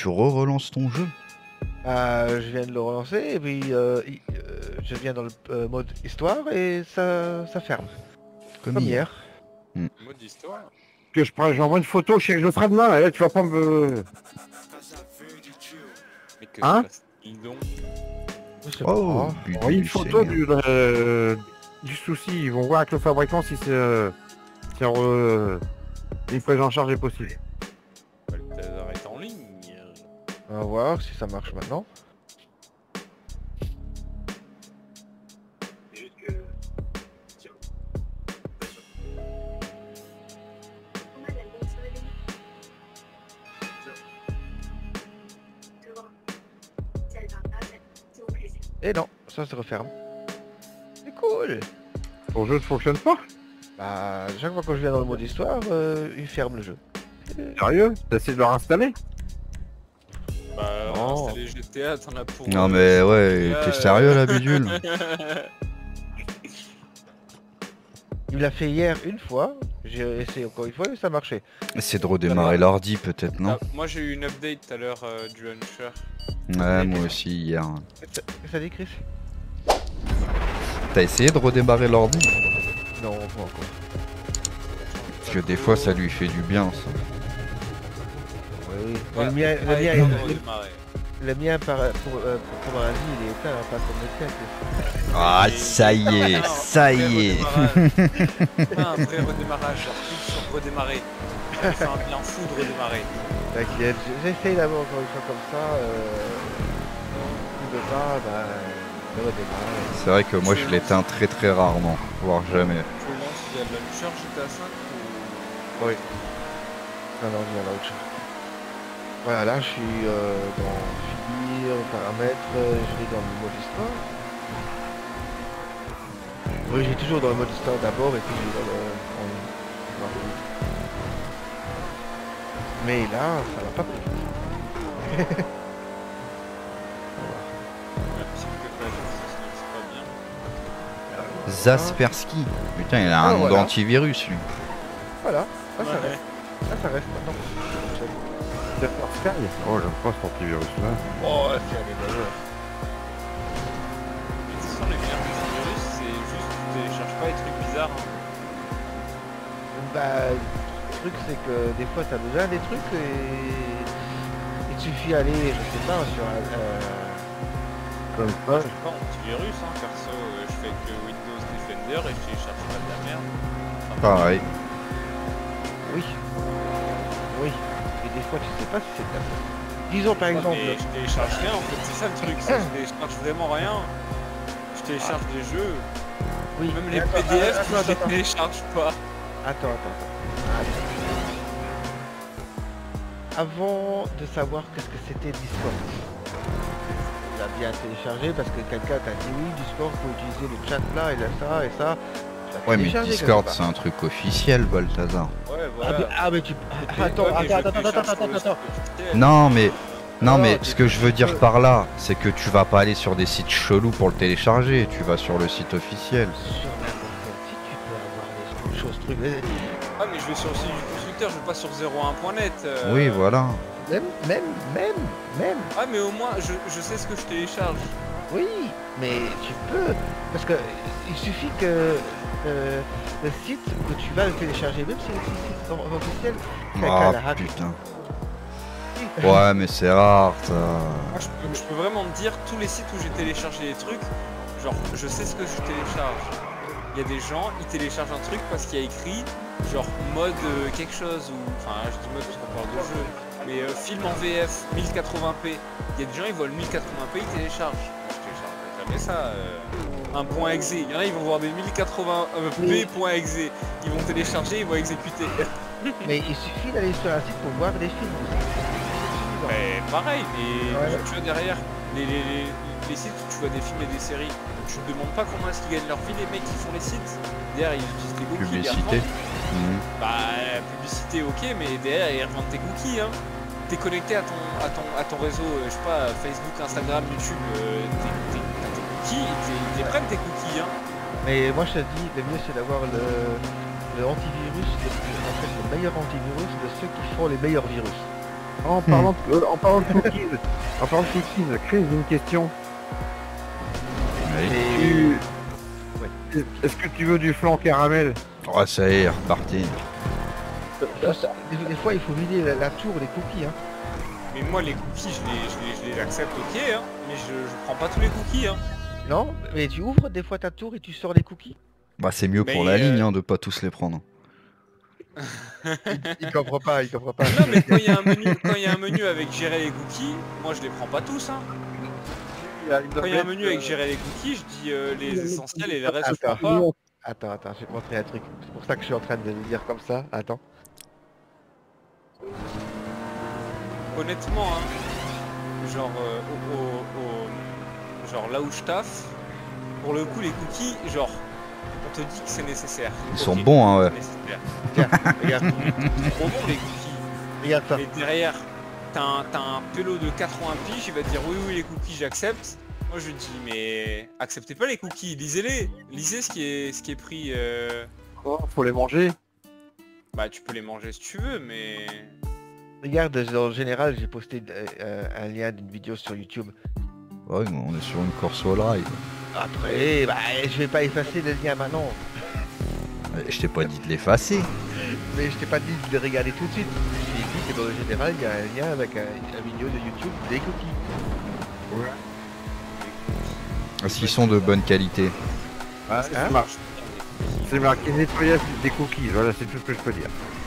relances ton jeu? Je viens de le relancer et puis je viens dans le mode histoire et ça ferme. Comme hier. Mode histoire. Que j'envoie une photo, je le ferai demain, là, tu vas pas me... Mais que Hein? ils ont... Je sais Oh, pas. putain, Envoyez une du photo Seigneur. du souci, ils vont voir avec le fabricant si une prise en charge est possible. Balthazar est en ligne. On va voir si ça marche maintenant. Et non, ça se referme. C'est cool. Ton jeu ne fonctionne pas? Bah, chaque fois que je viens dans le mode histoire, il ferme le jeu. Sérieux? T'as essayé de le réinstaller? Bah, Oh. installer GTA, t'en as pour... Non mais ouais, t'es sérieux là, bidule? Il l'a fait hier une fois, j'ai essayé encore une fois et ça marchait. C'est de redémarrer l'ordi peut-être, non? Moi j'ai eu une update tout à l'heure du launcher. Ouais, moi aussi hier. Qu'est-ce que ça dit, Chris? T'as essayé de redémarrer l'ordi? Non, pas encore. Parce que des fois ça lui fait du bien ça. Oui, Ouais, le mien, redémarrer. le mien pour Asie, il est éteint, pas comme le tien. Chris. Ah ça y est, ça y est. Un vrai redémarrage, genre clique sur redémarrer. Ça fait un bien fou de redémarrer. T'inquiète, j'essaye d'abord encore une fois comme ça. Il veut pas, bah, je redémarre. C'est vrai que moi je l'éteins très rarement, voire jamais. Je me demande s'il y a de la launcher GTA 5 ou... Oui. Non, non, il y a l'autre. Voilà, là je suis dans finir, paramètres, je vais dans le mode histoire. Oui, j'ai toujours dans le mode histoire d'abord et puis je vais dans le... Mais là, ça va pas plus vite. La petite que pas, c'est pas bien. Zaspersky. Putain, il a Ah, un nom voilà. d'antivirus lui. Voilà, là ça Ouais. reste. Là ça reste maintenant. Oh, j'aime pas cet antivirus là. Oh, c'est un des meilleurs. Ce sont les meilleurs antivirus, c'est juste que tu télécharges pas les trucs bizarres. Bah, le truc c'est que des fois t'as besoin des trucs et il te suffit d'aller, je sais pas, sur un... Comme Moi ça. je fais pas antivirus, hein, perso, je fais que Windows Defender et je télécharge pas de la merde. Enfin, Pareil. Oui. Oui. Et des fois tu sais pas si c'est de la faute. Disons par exemple... mais je télécharge rien en fait, c'est ça le truc, c'est que je télécharge vraiment rien. Je télécharge des jeux, Oui. même les Attends, PDF, attends, je les attends. télécharge pas. Attends. Avant de savoir qu'est-ce que c'était Discord, tu l'as bien téléchargé parce que quelqu'un t'a dit oui, Discord, faut utiliser le chat là et là, ça et ça. Tu l'as Ouais mais téléchargé Discord quelque c'est un truc officiel, Balthazar. Ouais, part. Ah mais tu... Attends. Non mais... Non Non, mais tu- ce que je veux dire par là, c'est que tu vas pas aller sur des sites chelous pour le télécharger, tu vas sur le site officiel. Sur n'importe quel site, tu peux avoir des choses, trucs. Ah mais je vais sur le site du constructeur, je vais pas sur 01.net. Oui voilà. Même. Ah mais au moins je sais ce que je télécharge. Oui, mais tu peux. Parce que il suffit que le site que tu vas le télécharger, même si c'est le site officiel, quelqu'un l'a Ah hacké. putain. Ouais mais c'est rare ça. Moi je peux vraiment te dire tous les sites où j'ai téléchargé des trucs, genre je sais ce que je télécharge. Il y a des gens, ils téléchargent un truc parce qu'il y a écrit genre mode quelque chose ou enfin je dis mode parce qu'on parle de jeu, mais film en VF 1080p. Il y a des gens ils voient le 1080p, ils téléchargent. Je télécharge jamais ça. Un point exe. Il y en a ils vont voir des 1080p.exe. Ils vont télécharger, ils vont exécuter. Mais il suffit d'aller sur un site pour voir des films. Mais pareil, mais Ouais. tu vois derrière les sites où tu vois des films et des séries, tu te demandes pas comment est-ce qu'ils gagnent leur vie les mecs qui font les sites. Derrière ils utilisent des cookies. Publicité. ils revendent. Bah publicité ok mais derrière ils revendent tes cookies hein. T'es connecté à ton réseau, je sais pas, Facebook, Instagram, YouTube, t'as tes cookies, ils prennent tes cookies hein. Mais moi je te dis, le mieux c'est d'avoir le antivirus, en fait le meilleur antivirus de ceux qui font les meilleurs virus. En parlant de cookies, Chris, j'ai une question. Oui. Est-ce que tu veux du flan caramel? Oh, ça y est, reparti. Des fois, il faut vider la tour, les cookies. Hein. Mais moi, les cookies, je les accepte, ok, hein, mais je prends pas tous les cookies. Hein. Non, mais tu ouvres des fois ta tour et tu sors les cookies. Bah, c'est mieux pour Mais, la ligne hein, de pas tous les prendre. Il comprend pas, il comprend pas. Non, mais quand il y a un menu avec gérer les cookies, moi je les prends pas tous. Hein. Quand il y a un menu avec gérer les cookies, je dis les essentiels et les restes, je prends pas. Attends, je vais te montrer un truc. C'est pour ça que je suis en train de le dire comme ça. Attends. Honnêtement, hein, genre, genre là où je taffe, pour le coup, les cookies, genre, on te dit que c'est nécessaire. Ils sont bons, hein, ouais. Tiens, regarde. Ils sont bons, les cookies. Regarde ça. Mais derrière, t'as un pélo de 80 piges, il va te dire oui, les cookies, j'accepte. Moi, je dis, mais acceptez pas les cookies, lisez-les. Lisez ce qui est pris. Oh, faut les manger. Bah, tu peux les manger si tu veux, mais... Regarde, en général, j'ai posté un lien d'une vidéo sur YouTube. Ouais, on est sur une course au live. Après, bah, je vais pas effacer le lien maintenant. Je t'ai pas dit de l'effacer. Mais je t'ai pas dit de le regarder tout de suite. J'ai dit que dans le général, il y a un lien avec une vidéo de YouTube des cookies. Ouais. Est-ce qu'ils sont de bonne qualité? Ah, c'est marqué nettoyage des cookies, voilà, c'est tout ce que je peux dire.